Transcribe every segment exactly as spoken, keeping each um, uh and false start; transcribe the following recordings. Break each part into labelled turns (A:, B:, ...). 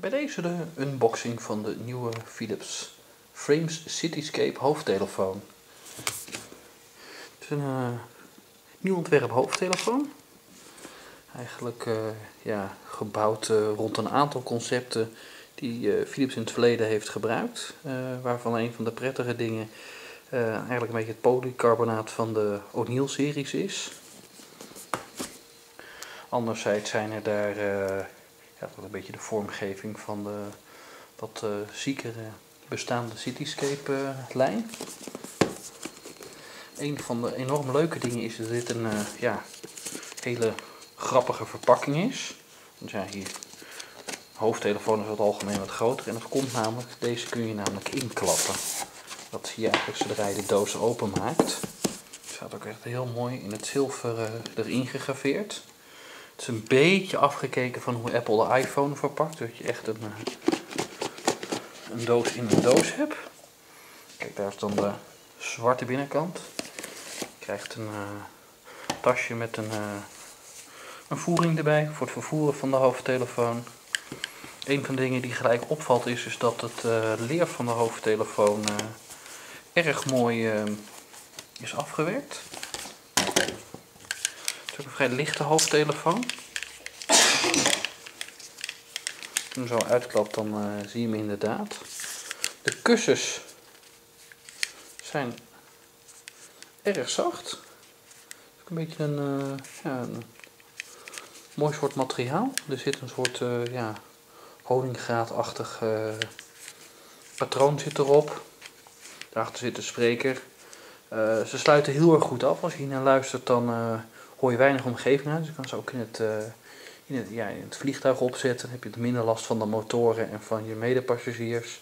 A: Bij deze de unboxing van de nieuwe Philips Frames Cityscape hoofdtelefoon. Het is een uh, nieuw ontwerp hoofdtelefoon. Eigenlijk uh, ja, gebouwd uh, rond een aantal concepten die uh, Philips in het verleden heeft gebruikt. Uh, waarvan een van de prettige dingen uh, eigenlijk een beetje het polycarbonaat van de O'Neill series is. Anderzijds zijn er daar uh, ja, een beetje de vormgeving van de wat uh, ziekere bestaande Cityscape uh, lijn. Een van de enorm leuke dingen is dat dit een uh, ja, hele grappige verpakking is. Want ja, hier, de hoofdtelefoon is over het algemeen wat groter en het komt namelijk, deze kun je namelijk inklappen. Dat zie je eigenlijk zodra je de doos openmaakt. Het staat ook echt heel mooi in het zilver uh, erin gegraveerd. Het is een beetje afgekeken van hoe Apple de iPhone verpakt. Dat je echt een, een doos in een doos hebt. Kijk, daar is dan de zwarte binnenkant. Je krijgt een uh, tasje met een, uh, een voering erbij voor het vervoeren van de hoofdtelefoon. Een van de dingen die gelijk opvalt is, is dat het uh, leer van de hoofdtelefoon uh, erg mooi uh, is afgewerkt. Het is ook een vrij lichte hoofdtelefoon. Als je hem zo uitklapt, dan uh, zie je hem inderdaad. De kussens zijn erg zacht. Een beetje een, uh, ja, een mooi soort materiaal. Er zit een soort uh, ja, honingraatachtig uh, patroon zit erop. Daarachter zit de spreker. Uh, ze sluiten heel erg goed af. Als je hier naar luistert, dan uh, hoor je weinig omgeving uit. Dus je kan ze ook in het, uh, in het, ja, in het vliegtuig opzetten. Dan heb je het minder last van de motoren en van je medepassagiers.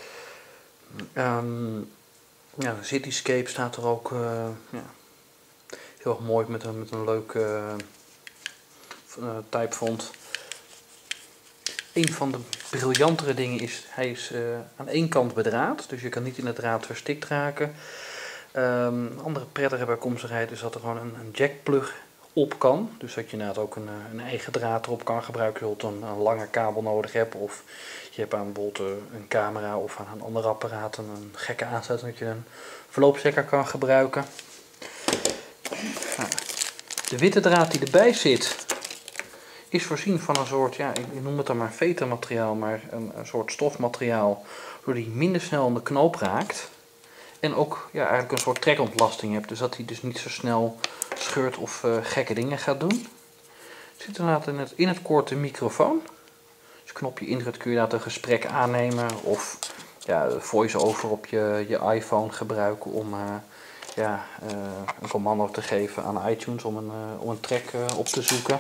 A: Um, ja, de Cityscape staat er ook uh, ja, heel erg mooi met een, met een leuk uh, uh, typefont. Een van de briljantere dingen is, hij is uh, aan één kant bedraad. Dus je kan niet in het draad verstikt raken. Um, een andere prettige bijkomstigheid is dat er gewoon een, een jackplug op kan. Dus dat je inderdaad ook een, een eigen draad erop kan gebruiken. Je bijvoorbeeld een, een lange kabel nodig hebt. Of je hebt aan bijvoorbeeld een camera of aan een ander apparaat een, een gekke aansluiting dat je een verloopstekker kan gebruiken. Nou, de witte draad die erbij zit is voorzien van een soort, ja, ik noem het dan maar vetermateriaal, maar een, een soort stofmateriaal, waardoor die minder snel in de knoop raakt. En ook ja, eigenlijk een soort trekontlasting hebt, dus dat hij dus niet zo snel scheurt of uh, gekke dingen gaat doen. Er zit inderdaad in het, in het koord een microfoon. Als je knopje indrukt kun je inderdaad een gesprek aannemen of ja, voice-over op je, je iPhone gebruiken om uh, ja, uh, een commando te geven aan iTunes om een, uh, om een track uh, op te zoeken.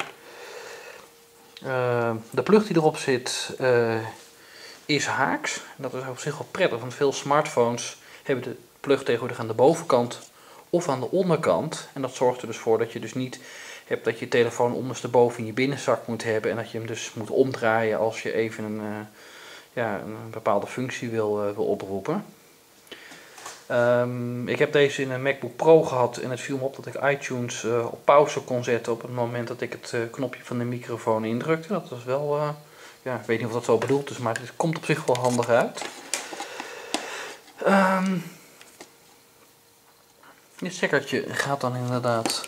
A: Uh, de plug die erop zit uh, is haaks. Dat is op zich wel prettig, want veel smartphones hebben de plug tegenwoordig aan de bovenkant of aan de onderkant. En dat zorgt er dus voor dat je dus niet hebt dat je telefoon ondersteboven in je binnenzak moet hebben. En dat je hem dus moet omdraaien als je even een, uh, ja, een bepaalde functie wil, uh, wil oproepen. Um, ik heb deze in een MacBook Pro gehad en het viel me op dat ik iTunes uh, op pauze kon zetten op het moment dat ik het uh, knopje van de microfoon indrukte. Dat was wel, uh, ja, ik weet niet of dat zo bedoeld is, maar het komt op zich wel handig uit. Um, dit stekkertje gaat dan inderdaad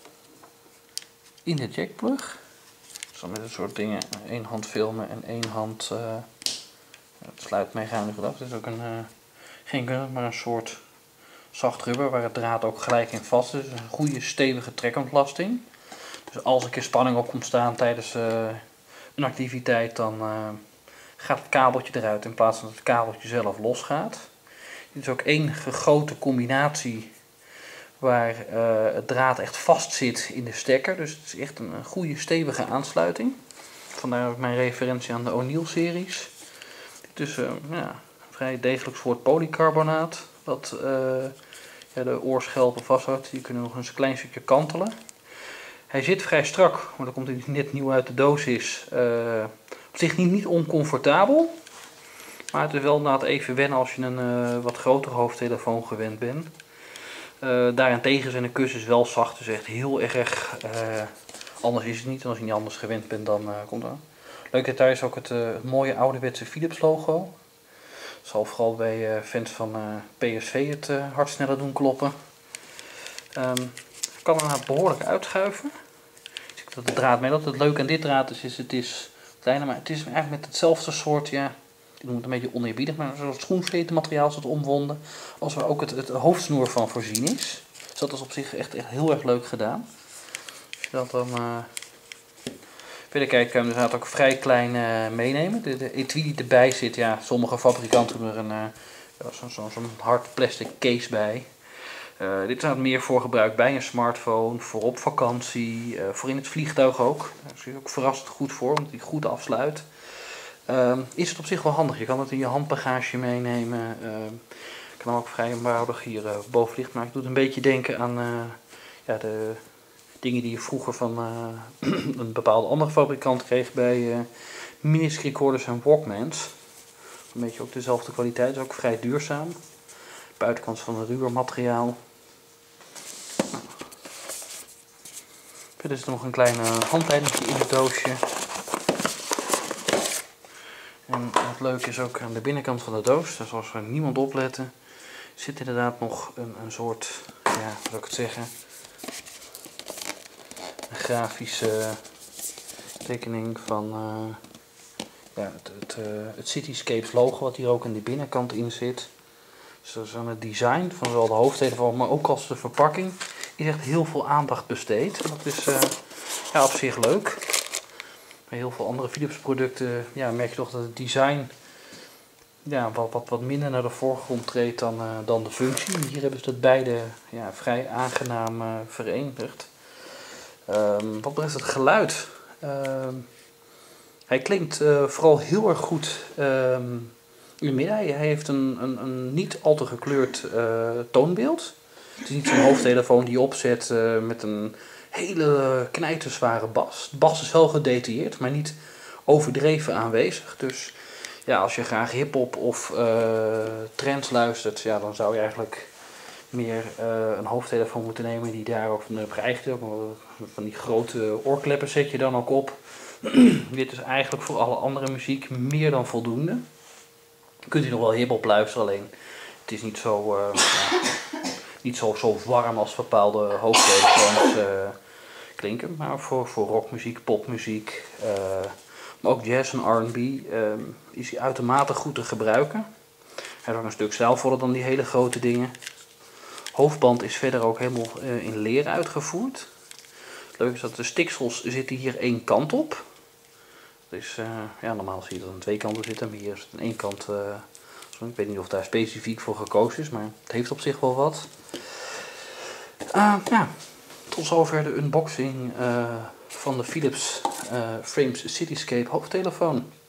A: in de jackplug. Dus dan met een soort dingen, één hand filmen en één hand, uh, het sluit mechanische af. Het is ook een, uh, geen gunner, maar een soort zacht rubber waar het draad ook gelijk in vast is. Dus een goede stevige trekontlasting. Dus als er een spanning op komt staan tijdens uh, een activiteit, dan uh, gaat het kabeltje eruit in plaats van dat het kabeltje zelf losgaat. Dit is ook één gegoten combinatie waar uh, het draad echt vast zit in de stekker. Dus het is echt een, een goede stevige aansluiting. Vandaar ook mijn referentie aan de O'Neill series. Dit is uh, ja, een vrij degelijk soort polycarbonaat. Dat uh, ja, de oorschelpen vasthoudt. Die kunnen nog een klein stukje kantelen. Hij zit vrij strak, maar dan komt hij net nieuw uit de doos is. Uh, op zich niet, niet oncomfortabel. Maar het is wel inderdaad even wennen als je een uh, wat grotere hoofdtelefoon gewend bent. Uh, daarentegen zijn de kussens wel zacht, dus echt heel erg. Uh, anders is het niet. En als je niet anders gewend bent, dan uh, komt dat. Leuk detail is ook het, uh, het mooie ouderwetse Philips logo. Dat zal vooral bij uh, fans van uh, P S V het uh, hart sneller doen kloppen. Um, ik kan er behoorlijk uitschuiven. Dus ik dat de draad mee loopt. Het leuke aan dit draad is, is het is kleiner, maar het is eigenlijk met hetzelfde soort, ja, ik noem het een beetje oneerbiedig, maar zo'n schoenvetenmateriaal is het omwonden, als waar ook het, het hoofdsnoer van voorzien is. Dus dat is op zich echt, echt heel erg leuk gedaan. Als je dat dan uh, verder kijkt, kan je inderdaad ook vrij klein uh, meenemen. De, de etui die erbij zit, ja, sommige fabrikanten doen er een uh, ja, zo'n zo, zo hard plastic case bij. Uh, dit staat meer voor gebruik bij een smartphone, voor op vakantie, uh, voor in het vliegtuig ook. Daar is ook verrassend goed voor, omdat die goed afsluit. Uh, is het op zich wel handig. Je kan het in je handbagage meenemen. Uh, kan ook vrij eenvoudig hier uh, boven ligt. Maar ik doe het een beetje denken aan uh, ja, de dingen die je vroeger van uh, een bepaalde andere fabrikant kreeg bij uh, minisc recorders en walkmans. Een beetje ook dezelfde kwaliteit, is ook vrij duurzaam. Buitenkant van het ruwer materiaal. Verder is er nog een klein handleiding in het doosje. En het leuke is ook aan de binnenkant van de doos, daar zal er niemand opletten, zit inderdaad nog een, een soort, ja, hoe zou ik het zeggen, een grafische tekening van uh, ja, het, het, uh, het Cityscapes logo wat hier ook aan de binnenkant in zit. Dus dat is aan het design van zowel de hoofdtelefoon, maar ook als de verpakking, is echt heel veel aandacht besteed. En dat is uh, ja, op zich leuk. Bij heel veel andere Philips producten ja, merk je toch dat het design ja, wat, wat, wat minder naar de voorgrond treedt dan, uh, dan de functie. Hier hebben ze dat beide ja, vrij aangenaam uh, verenigd. Um, wat betreft het geluid. Um, hij klinkt uh, vooral heel erg goed um, in het midden. Hij heeft een, een, een niet al te gekleurd uh, toonbeeld. Het is niet zo'n hoofdtelefoon die je opzet uh, met een hele knijterzware bas. De bas is wel gedetailleerd, maar niet overdreven aanwezig. Dus ja, als je graag hiphop of uh, trends luistert, ja, dan zou je eigenlijk meer uh, een hoofdtelefoon moeten nemen die daar ook van geëigend is. Van die grote oorkleppen zet je dan ook op. Dit is eigenlijk voor alle andere muziek meer dan voldoende. Je kunt hier nog wel hiphop luisteren, alleen het is niet zo, uh, ja, niet zo, zo warm als bepaalde hoofdtelefoons uh, klinken. Maar voor, voor rockmuziek, popmuziek, uh, maar ook jazz en R en B uh, is hij uitermate goed te gebruiken. Hij is ook een stuk stijlvoller dan die hele grote dingen. Hoofdband is verder ook helemaal uh, in leer uitgevoerd. Het leuke is dat de stiksels zitten hier één kant op. Dus uh, ja, normaal zie je dat aan twee kanten zitten, maar hier is het aan één kant. Uh, ik weet niet of daar specifiek voor gekozen is, maar het heeft op zich wel wat. Uh, ja, tot zover de unboxing uh, van de Philips uh, Frames Cityscape hoofdtelefoon.